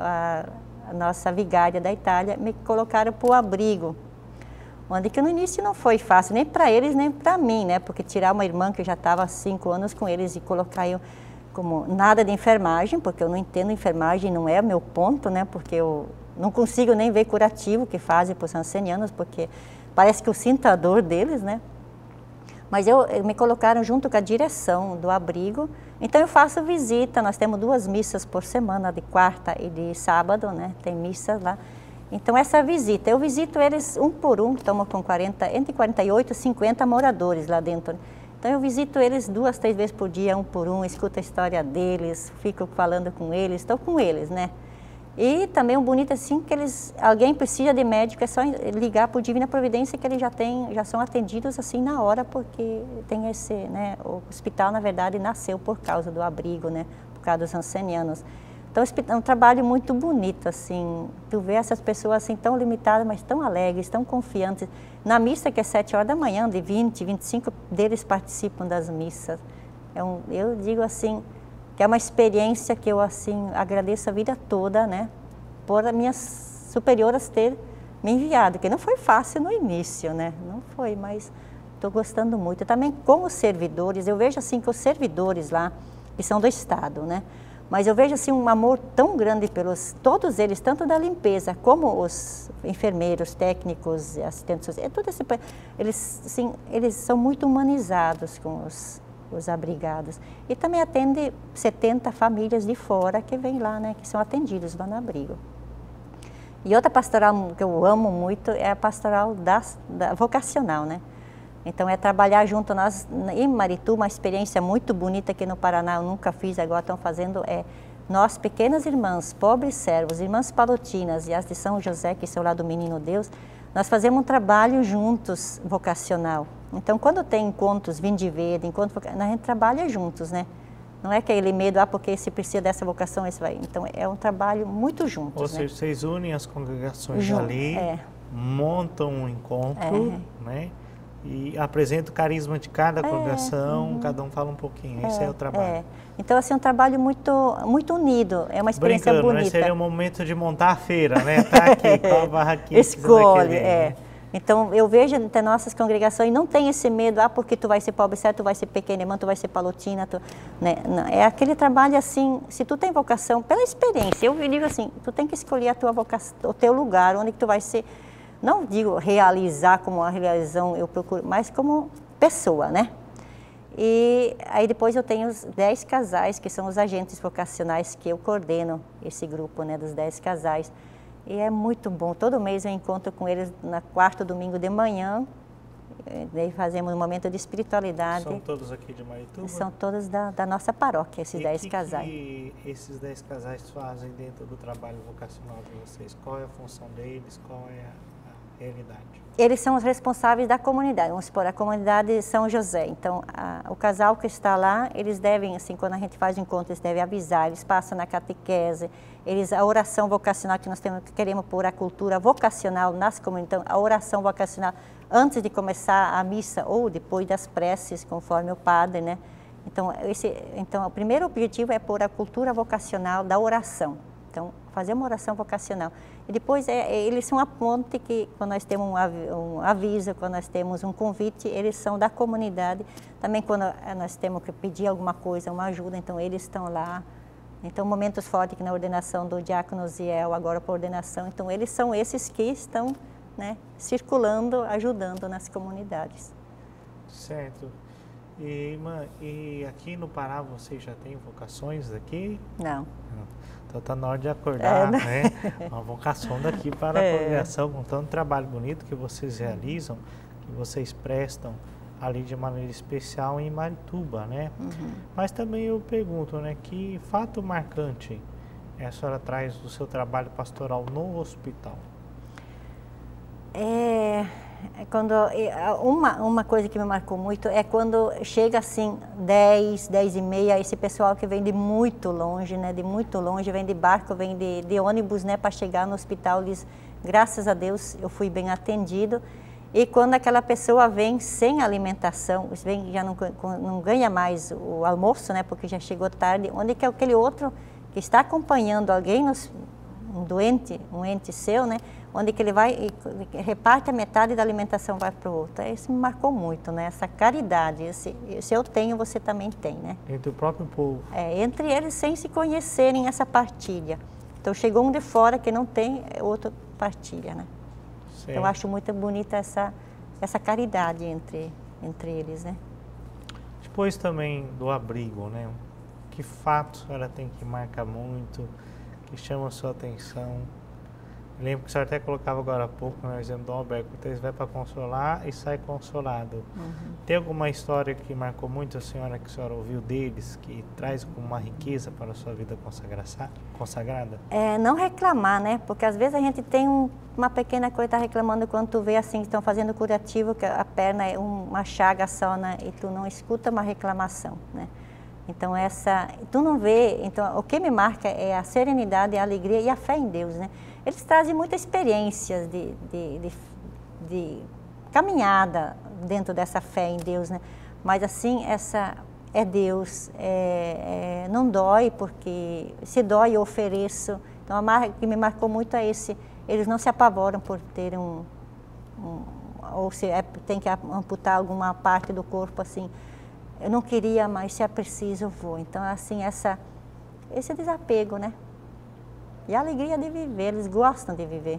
a, a nossa vigária da Itália, me colocaram para o abrigo, onde que no início não foi fácil, nem para eles, nem para mim, né? Porque tirar uma irmã que já estava há cinco anos com eles e colocar eu como nada de enfermagem, porque eu não entendo enfermagem, não é o meu ponto, né? Porque eu não consigo nem ver curativo que fazem para os ancenianos, porque parece que eu sinto a dor deles, né? Mas eu, eu me colocaram junto com a direção do abrigo, então eu faço visita, nós temos duas missas por semana, de quarta e de sábado, né? Tem missas lá. Então essa visita, eu visito eles um por um, estamos com quarenta, entre quarenta e oito e cinquenta moradores lá dentro. Então eu visito eles duas, três vezes por dia, um por um, escuto a história deles, fico falando com eles, estou com eles, né? E também o bonito assim que eles, alguém precisa de médico, é só ligar para o Divina Providência que eles já têm, já são atendidos assim na hora, porque tem esse, né, o hospital na verdade nasceu por causa do abrigo, né, por causa dos ancenianos. Então é um trabalho muito bonito assim, tu vê essas pessoas assim tão limitadas, mas tão alegres, tão confiantes. Na missa que é sete horas da manhã, de vinte, vinte e cinco deles participam das missas. É um, eu digo assim, que é uma experiência que eu assim agradeço a vida toda, né, por as minhas superioras ter me enviado, que não foi fácil no início, né, não foi, mas estou gostando muito. Também com os servidores, eu vejo assim que os servidores lá, que são do Estado, né, mas eu vejo assim um amor tão grande pelos, todos eles, tanto da limpeza, como os enfermeiros, técnicos, assistentes sociais, é tudo esse, eles, assim, eles são muito humanizados com os os abrigados. E também atende setenta famílias de fora que vêm lá, né, que são atendidos lá no abrigo. E outra pastoral que eu amo muito é a pastoral da, da vocacional, né. Então é trabalhar junto nós, em Marituba, uma experiência muito bonita que no Paraná eu nunca fiz, agora estão fazendo, é nós, pequenas irmãs, pobres servos, irmãs palotinas e as de São José, que são lá do Menino Deus, nós fazemos um trabalho juntos, vocacional. Então, quando tem encontros, vim de verde, encontro, a gente trabalha juntos, né? Não é aquele medo, ah, porque se precisa dessa vocação, esse vai. Então, é um trabalho muito juntos. Ou seja, né? Vocês unem as congregações Jun ali, é. montam um encontro, é. né? E apresenta o carisma de cada congregação, é, uhum. cada um fala um pouquinho, esse é, é o trabalho. É. Então, assim, um trabalho muito, muito unido, é uma experiência Brincando, bonita. Né? Seria o momento de montar a feira, né? Tá aqui, com a barraquinha. Escolhe, é. Né? Então, eu vejo até nossas congregações, não tem esse medo, ah, porque tu vai ser pobre, certo, tu vai ser pequena irmã, tu vai ser palotina, tu, né? Não, é aquele trabalho assim, se tu tem vocação, pela experiência, eu digo assim, tu tem que escolher a tua vocação, o teu lugar, onde que tu vai ser, não digo realizar como a realização eu procuro, mas como pessoa, né? E aí depois eu tenho os dez casais, que são os agentes vocacionais, que eu coordeno esse grupo, né, dos dez casais. E é muito bom, todo mês eu encontro com eles na quarto domingo de manhã, daí fazemos um momento de espiritualidade. São todos aqui de Marituba? São todos da, da nossa paróquia, esses dez casais. E o que esses dez casais fazem dentro do trabalho vocacional de vocês? Qual é a função deles? Qual é a, a realidade? Eles são os responsáveis da comunidade, vamos supor, a comunidade de São José. Então, a, o casal que está lá, eles devem, assim, quando a gente faz o encontro, eles devem avisar, eles passam na catequese, eles, a oração vocacional que nós temos, que queremos pôr a cultura vocacional nas comunidades, então, a oração vocacional antes de começar a missa ou depois das preces, conforme o padre, né? Então, esse, então, o primeiro objetivo é pôr a cultura vocacional da oração. Então, fazer uma oração vocacional. E depois, é, eles são a ponte que, quando nós temos um, um aviso, quando nós temos um convite, eles são da comunidade. Também quando nós temos que pedir alguma coisa, uma ajuda, então eles estão lá. Então, momentos fortes que na ordenação do diácono Ziel, agora para ordenação, então eles são esses que estão, né, circulando, ajudando nas comunidades. Certo. E, irmã, e aqui no Pará vocês já têm vocações daqui? Não. Então está na hora de acordar, é, né? Uma vocação daqui para a é. congregação, com tanto trabalho bonito que vocês realizam, que vocês prestam ali de maneira especial em Marituba, né? Uhum. Mas também eu pergunto, né, que fato marcante a senhora traz do seu trabalho pastoral no hospital? É, quando, uma, uma coisa que me marcou muito é quando chega assim, dez, dez e meia, esse pessoal que vem de muito longe, né, de muito longe, vem de barco, vem de, de ônibus, né, para chegar no hospital, diz, graças a Deus eu fui bem atendido. E quando aquela pessoa vem sem alimentação, vem, já não, não ganha mais o almoço, né, porque já chegou tarde, onde que é aquele outro que está acompanhando alguém, nos, um doente, um ente seu, né, onde que ele vai e reparte a metade da alimentação, vai para o outro. Isso me marcou muito, né? Essa caridade, esse, se eu tenho, você também tem, né? Entre o próprio povo. É, entre eles sem se conhecerem, essa partilha. Então chegou um de fora que não tem, outro partilha, né? Certo. Eu acho muito bonita essa, essa caridade entre, entre eles, né? Depois também do abrigo, né? Que fato ela tem que marcar muito, que chama a sua atenção? Lembro que a senhora até colocava agora há pouco, no exemplo do Alberto, então eles vai para consolar e sai consolado. Uhum. Tem alguma história que marcou muito a senhora, que a senhora ouviu deles, que traz uma riqueza para a sua vida consagrada? É, não reclamar, né? Porque às vezes a gente tem um, uma pequena coisa, tá reclamando quando tu vê assim, que estão fazendo curativo, que a perna é uma chaga só, né? E tu não escuta uma reclamação, né? Então essa, tu não vê, então o que me marca é a serenidade, a alegria e a fé em Deus, né? Eles trazem muitas experiências de, de, de, de caminhada dentro dessa fé em Deus, né? Mas assim, essa é Deus, é, é, não dói, porque se dói eu ofereço. Então a marca que me marcou muito é esse, eles não se apavoram por ter um, um ou se é, tem que amputar alguma parte do corpo, assim, eu não queria, mas se é preciso eu vou. Então assim, essa, esse desapego, né? E a alegria de viver, eles gostam de viver.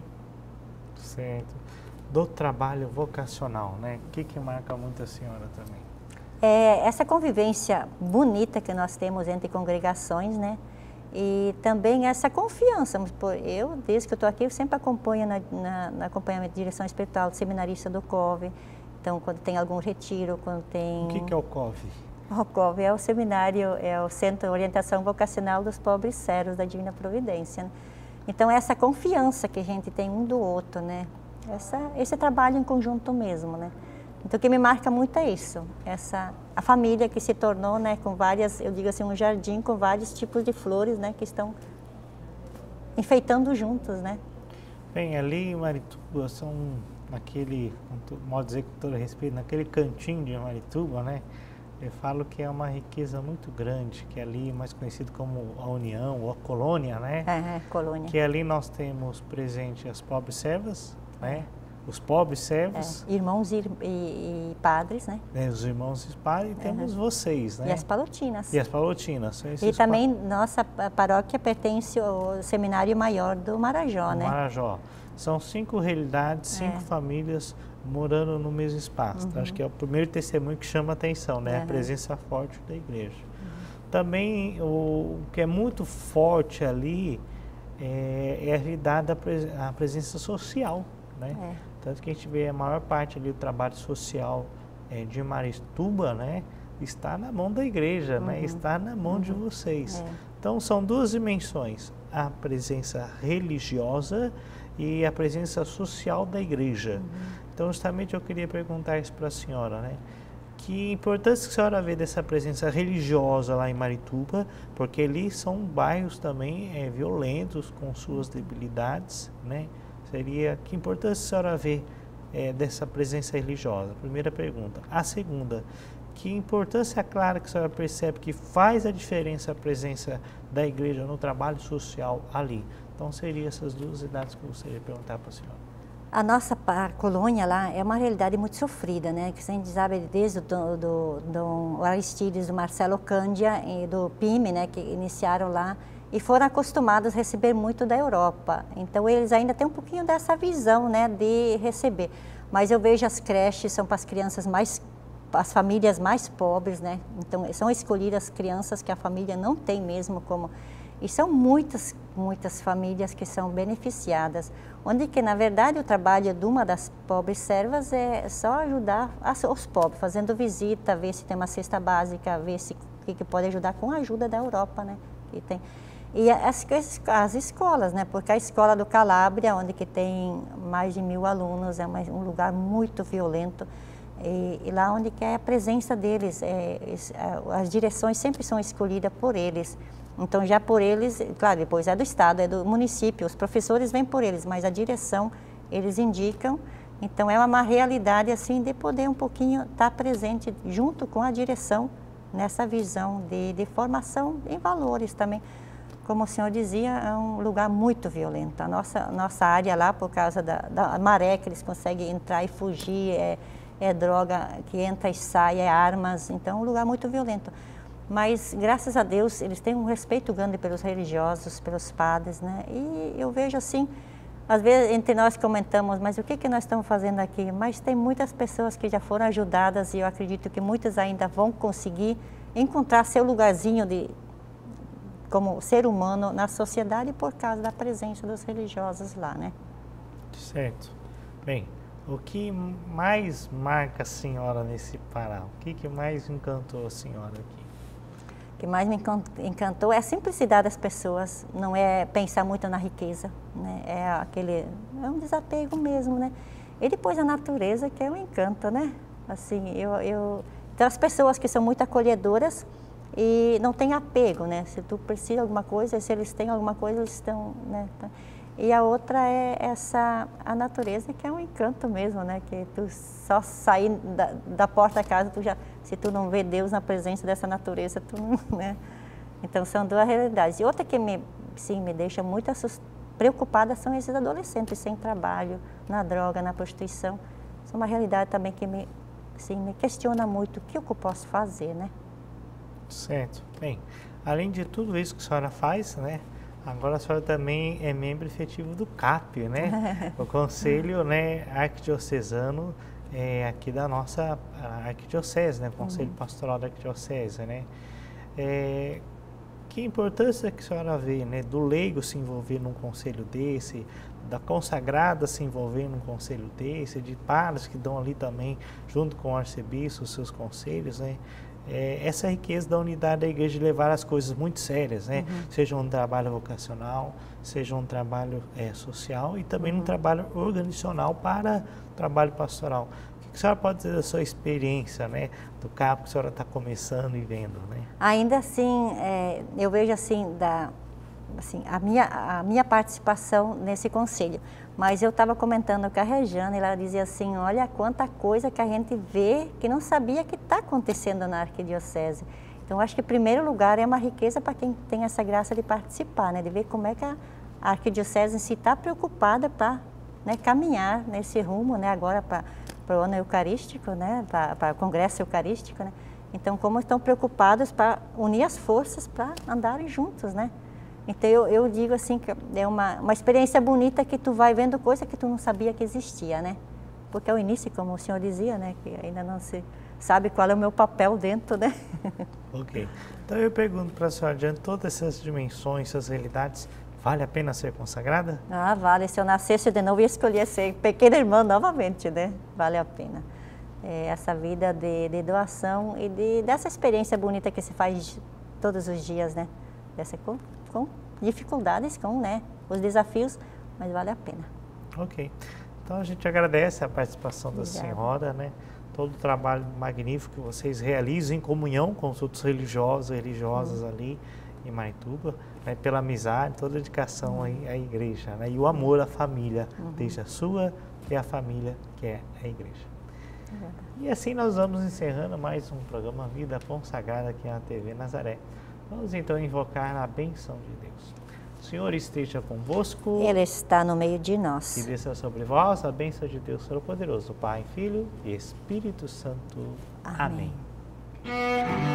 Certo. Do trabalho vocacional, né? O que, que marca muito a senhora também? É essa convivência bonita que nós temos entre congregações, né? E também essa confiança. Eu, desde que eu estou aqui, eu sempre acompanho na, na, na acompanhamento de direção espiritual do seminarista do C O V. Então, quando tem algum retiro, quando tem... O que, que é o C O V? O C O V é o seminário, é o Centro de Orientação Vocacional dos Pobres Servos da Divina Providência, né? Então, essa confiança que a gente tem um do outro, né? Essa, esse trabalho em conjunto mesmo, né? Então, o que me marca muito é isso, essa, a família que se tornou, né, com várias, eu digo assim, um jardim com vários tipos de flores, né, que estão enfeitando juntos, né? Bem, ali em Marituba, são naquele, modo dizer com todo respeito, naquele cantinho de Marituba, né? Eu falo que é uma riqueza muito grande, que é ali mais conhecido como a União, ou a Colônia, né? É, é, Colônia. Que ali nós temos presente as pobres servas, né? Os pobres servos. É, irmãos e, e, e padres, né? É, os irmãos e padres, e temos uhum. vocês, né? E as palotinas. E as palotinas. E também pa... nossa paróquia pertence ao Seminário Maior do Marajó, do né? Marajó. São cinco realidades, cinco é. famílias morando no mesmo espaço. Uhum. Então, acho que é o primeiro testemunho que chama a atenção, né? Uhum. A presença forte da igreja. Uhum. Também, o, o que é muito forte ali é, é a realidade da pres, a presença social, né? É. Tanto que a gente vê a maior parte ali do trabalho social é, de Marituba, né? Está na mão da igreja, uhum. né? Está na mão uhum. de vocês. É. Então, são duas dimensões, a presença religiosa e a presença social da igreja. Uhum. Então, justamente eu queria perguntar isso para a senhora, né? Que importância que a senhora vê dessa presença religiosa lá em Marituba, porque ali são bairros também é, violentos, com suas debilidades, né? Seria, que importância a senhora vê é, dessa presença religiosa? Primeira pergunta. A segunda, que importância clara que a senhora percebe que faz a diferença a presença da igreja no trabalho social ali? Então, seriam essas duas idades que eu gostaria de perguntar para a senhora. A nossa a colônia lá é uma realidade muito sofrida, né? Que a gente sabe desde do, do, do Aristides, do Marcelo Cândia e do P I M, né? Que iniciaram lá e foram acostumados a receber muito da Europa. Então, eles ainda têm um pouquinho dessa visão, né? De receber. Mas eu vejo as creches são para as crianças mais, as famílias mais pobres, né? Então, são escolhidas crianças que a família não tem mesmo como... E são muitas, muitas famílias que são beneficiadas, onde que, na verdade, o trabalho de uma das pobres servas é só ajudar as, os pobres, fazendo visita, ver se tem uma cesta básica, ver se que, que pode ajudar com a ajuda da Europa, né? Que tem. E as, as escolas, né? Porque a escola do Calábria, onde que tem mais de mil alunos, é uma, um lugar muito violento. E, e lá onde que é a presença deles, é, as direções sempre são escolhidas por eles. Então, já por eles, claro, depois é do Estado, é do município, os professores vêm por eles, mas a direção, eles indicam. Então, é uma realidade, assim, de poder um pouquinho estar presente junto com a direção nessa visão de, de formação em valores também. Como o senhor dizia, é um lugar muito violento. A nossa, nossa área lá, por causa da, da maré, que eles conseguem entrar e fugir, é, é droga que entra e sai, é armas, então é um lugar muito violento. Mas, graças a Deus, eles têm um respeito grande pelos religiosos, pelos padres, né? E eu vejo assim, às vezes entre nós comentamos, mas o que que nós estamos fazendo aqui? Mas tem muitas pessoas que já foram ajudadas e eu acredito que muitas ainda vão conseguir encontrar seu lugarzinho de, como ser humano na sociedade por causa da presença dos religiosos lá, né? Certo. Bem, o que mais marca a senhora nesse Pará? O que que mais encantou a senhora aqui? O que mais me encantou é a simplicidade das pessoas, não é pensar muito na riqueza, né? É aquele, é um desapego mesmo, né? E depois a natureza, que é um encanto, né? Assim, eu, eu, então as pessoas que são muito acolhedoras e não têm apego, né? Se tu precisa de alguma coisa, se eles têm alguma coisa, eles estão, né? E a outra é essa, a natureza, que é um encanto mesmo, né? Que tu só sair da, da porta da casa, tu já, se tu não vê Deus na presença dessa natureza, tu não, né? Então, são duas realidades. E outra que me, sim, me deixa muito preocupada são esses adolescentes sem trabalho, na droga, na prostituição. Isso é uma realidade também que me, sim, me questiona muito o que eu posso fazer, né? Certo. Bem, além de tudo isso que a senhora faz, né? Agora a senhora também é membro efetivo do C A P, né? O Conselho, né, Arquidiocesano é, aqui da nossa Arquidiocese, né? Conselho uhum. Pastoral da Arquidiocese, né? É, que importância que a senhora vê, né, do leigo se envolver num conselho desse, da consagrada se envolver num conselho desse, de padres que dão ali também, junto com o arcebispo, os seus conselhos, né? É, essa riqueza da unidade da igreja de levar as coisas muito sérias, né? Uhum. Seja um trabalho vocacional, seja um trabalho é, social e também uhum. um trabalho organizacional para o trabalho pastoral. O que a senhora pode dizer da sua experiência, né? Do C A P que a senhora está começando e vendo, né? Ainda assim, é, eu vejo assim, da, assim a, minha, a minha participação nesse conselho. Mas eu estava comentando com a Rejane, ela dizia assim, olha quanta coisa que a gente vê que não sabia que está acontecendo na Arquidiocese. Então, acho que em primeiro lugar é uma riqueza para quem tem essa graça de participar, né? De ver como é que a Arquidiocese em si está preocupada para, né, caminhar nesse rumo, né? Agora para o ano eucarístico, né? Para, para o congresso eucarístico, né? Então, como estão preocupados para unir as forças para andarem juntos, né? Então, eu, eu digo assim, que é uma, uma experiência bonita que tu vai vendo coisa que tu não sabia que existia, né? porque é o início, como o senhor dizia, né, que ainda não se sabe qual é o meu papel dentro, né? Ok. Então eu pergunto para a senhora, diante de todas essas dimensões, essas realidades, vale a pena ser consagrada? Ah, vale. Se eu nascesse de novo, eu ia escolher ser pequena irmã novamente, né? Vale a pena. É, essa vida de, de doação e de, dessa experiência bonita que se faz todos os dias, né? Dessa, com, com dificuldades, com, né, os desafios, mas vale a pena. Ok. Então a gente agradece a participação da Obrigada. senhora, né? Todo o trabalho magnífico que vocês realizam em comunhão com os outros religiosos e religiosas uhum. ali em Marituba, né? Pela amizade, toda a dedicação uhum. aí à igreja, né? E o amor à família, uhum. desde a sua e a família que é a igreja. Uhum. E assim nós vamos encerrando mais um programa Vida Consagrada aqui na T V Nazaré. Vamos então invocar a bênção de Deus. O Senhor esteja convosco. Ele está no meio de nós. E desça sobre vós a bênção de Deus Todo-Poderoso, Pai, Filho e Espírito Santo. Amém. Amém.